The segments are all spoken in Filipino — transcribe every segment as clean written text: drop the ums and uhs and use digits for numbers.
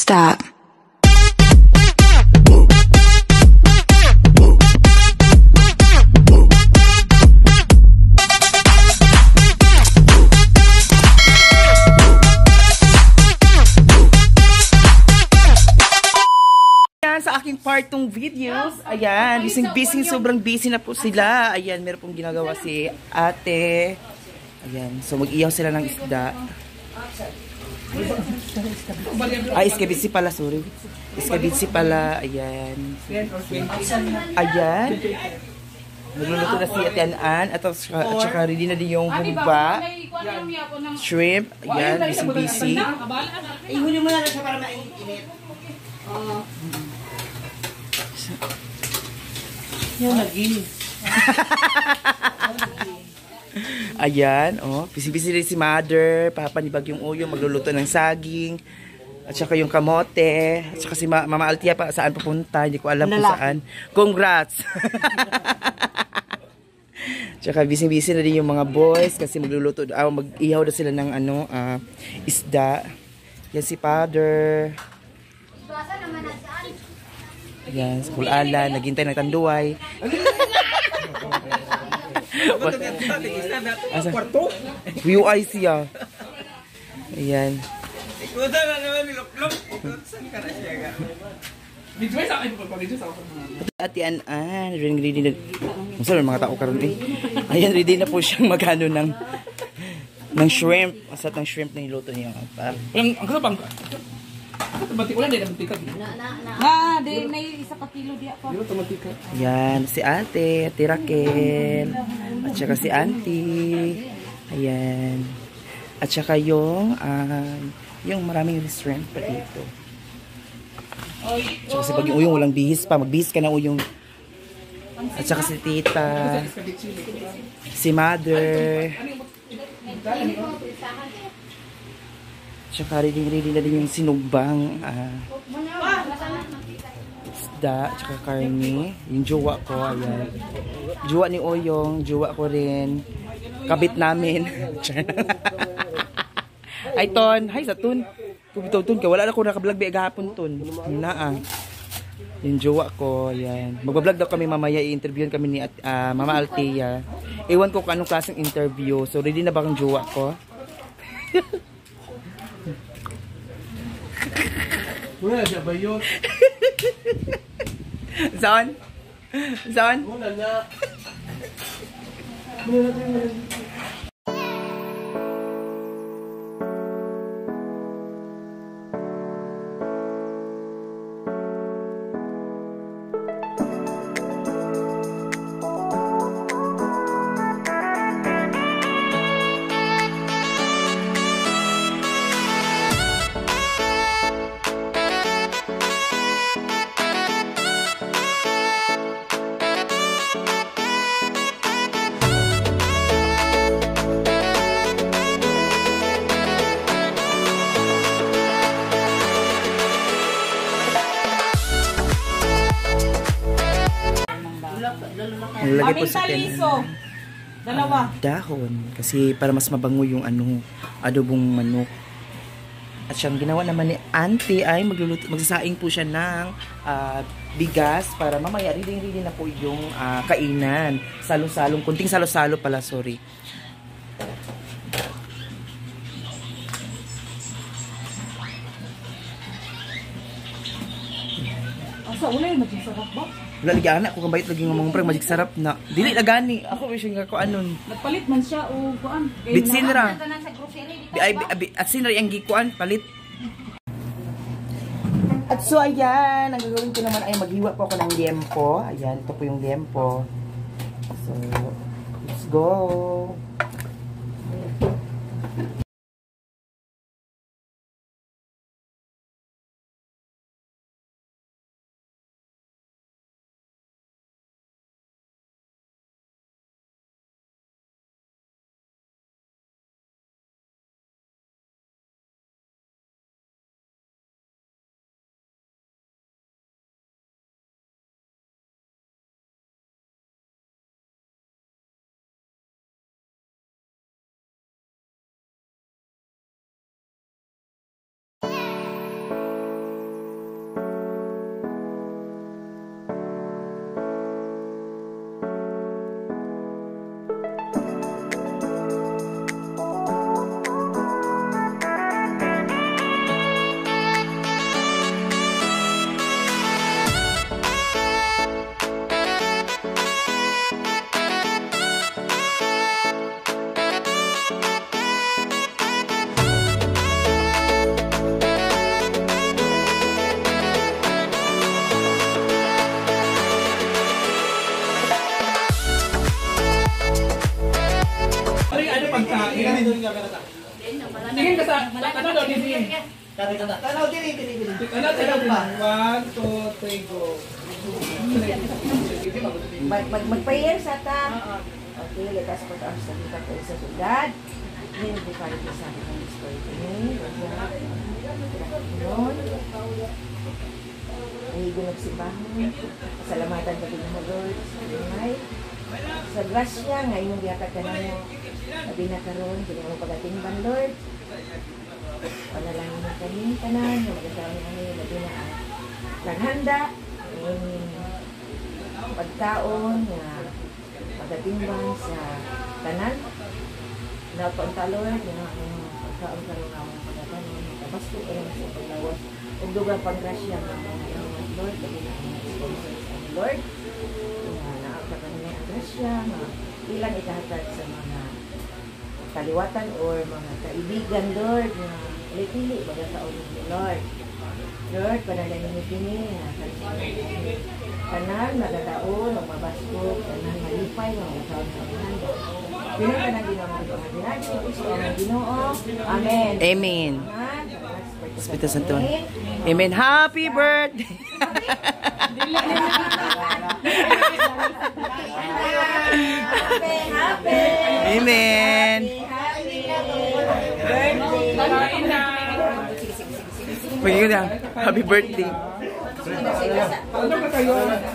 Stop. Sa aking part ng videos, ayan, busy, sobrang busy na po sila. Ayan, meron pong ginagawa si ate. Ayan, so mag-iyaw sila ng isda. Ay, iskabitsi pala, sorry. Iskabitsi pala, ayan. Ayan. Nagluluto na si Ate Anan at saka ready na din yung humba. Shrimp, ayan, busy. Ihuli mo na lang siya para mainit. Yan, lagi. Ayan, oh, busy rin si Mother. Papanibag yung uyo, magluluto ng saging. At saka yung kamote. At saka si Mama Altia pa, saan pupunta. Hindi ko alam kung saan. Congrats! Tsaka busy na din yung mga boys kasi magluluto, mag-ihaw na sila ng isda. Yan si Father. Ayan, sa Kulala, naghintay ng tanduay. Kwarto? UI siya. Ayan. Ikutan na naman niluklok. Saan ka na siya? Bidway sa akin. Ate Anan, ready na. Masarap mga tao karon eh. Ayan, ready na po siyang magano ng shrimp. Asat ng shrimp na niluto niya. Ang kasabang ka? Tomatik wala din mantika. Di may isa pa kilo diya pa. Dito tomatika. Ayan, si Ate Raquel. At saka si Auntie. Ayan. At saka yung maraming restaurant pa dito. At saka si Baging Uyong, walang bihis pa. Magbihis ka na Uyong. At saka si Tita. Si Mother. Tsaka ready na din yung sinugbang isda, tsaka karne. Yung jowa ko, ayan. Jowa ni Oyong, jowa ko rin. Kabit namin. Ay, Ton. Hi, sa Ton. Ton ka. Wala na ko nakablog ba agahapon, Ton. Yun na yung jowa ko, ayan. Magbablog daw kami mamaya. I-interviewin kami ni Mama Altea. Ewan ko kung anong klaseng interview. So, ready na ba ang jowa ko? Wala siya ba yun? Zon? Wala na. Lagay po sa Dalawa. dahon. Kasi para mas mabango yung adobong manok. At siyang ginawa naman ni Auntie ay magsasaing po siya ng bigas para mamaya ready na po yung kainan. Salo-salong, kunting salo-salo pala, sorry. Asa ulay maging sarap ba? Wala lagi anak ko kabait lagi ngomong preng magic sarap na. Dili na gani. Ako wishing ko anon. Nagpalit man siya o kuan. Bitsin ra. At sinra yung gikuan palit. At so ayan, ang gagawin ko naman ay maghiwa po ako ng liempo. Ayan, ito po yung liempo. So, let's go. Tingin ka sa daw din. Tanaw, dili. Tanaw pa. 1, 2, 3, go. Mag-prayer sa ta. Okay, let us put our salita to isa God. Ngayon, di pa rin sa akin ng Espiritu ni Lord. Nahigo nagsibahon. Salamatan ka din mo, Lord. Sa grasya, ngayon biyakad ka na mo. Sabi na karoon, hindi mo pag-atingban, Lord. Panalangin mo kami, kanan. Magkakaroon kami, labi na ang naghanda. Pagkaon na pag-atingban sa kanan. Napunta, Lord, yung pagkaon karoon na mga pagkakaroon. Basto ka lang sa paglawas. Huwag dugang pag-grasya mo. Lord, labi na ang sponsors ang Lord. Naakta kanina ang grasya. Ilang ikahatag sa mga kaliwatan or mga kaibigan, Lord, na pili baga taon ni Lord. Lord, panalangin ni Pini, kanan, magataon, magmabasko, kanan, malipay, mga taon sa kanan. Pini ka na ginawa ng mga ginagawa, Kristo ang Ginoo. Amen. Amen. Espiritu Santo. Amen. Happy birthday. Happy. Amen. Pagiging na. Happy birthday. Ano ka kayo?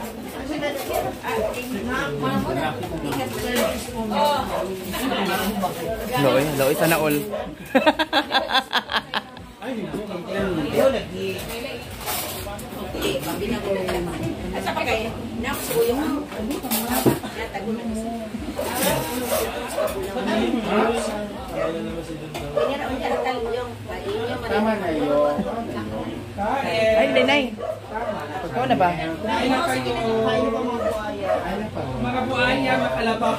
Loy, sana all. Tama na yun. Ay, Lenay. Ikaw na ba? Kain na kayo. Mga buhaya, makalabaw.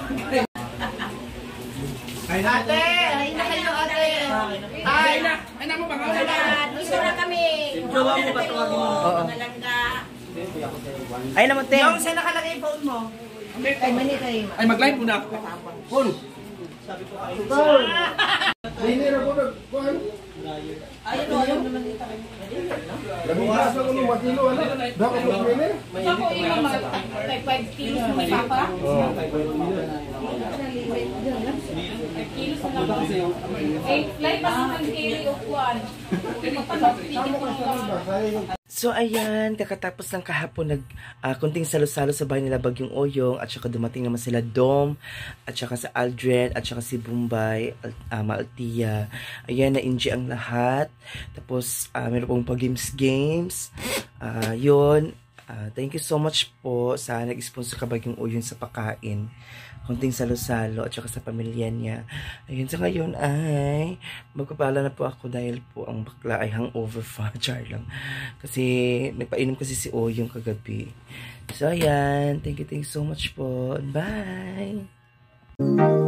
Ate! Ay na kayo, ate! Ay na! Ay na mo ba? Gusto na kami! Jowa mo ba tawagin mo? Oo. Mga langga. Ay naman, Tem. Yung saan nakalagay yung phone mo? Ay, mani kayo. Ay, mag-live muna ako. Phone. Ayun o, ayun naman dito. Nabigasa ko ng matilo, ano? Dapat mo pwede? Ako yung mga like 5 kilos na may papa. 5 kilos na lang. Like pa naman kili o kuwan. So ayan, kakatapos ng kahapon kunting salo-salo sa bahay nila Bagyong Oyong at saka dumating naman sila Dom at saka sa Aldred at saka si Bombay, Maaltia. Ayan, na-enjoy ang lahat. Tapos meron pong games. Yun. Thank you so much po sa nag-sponsor ka Bagyong Oyong sa pagkain. Kunting salo-salo at saka sa pamilya niya. Ayun, sa ngayon ay magpapala na po ako dahil po ang bakla ay hangover fa. Char lang. Kasi nagpainom kasi si Oyong kagabi. So ayan, thank you so much po. Bye!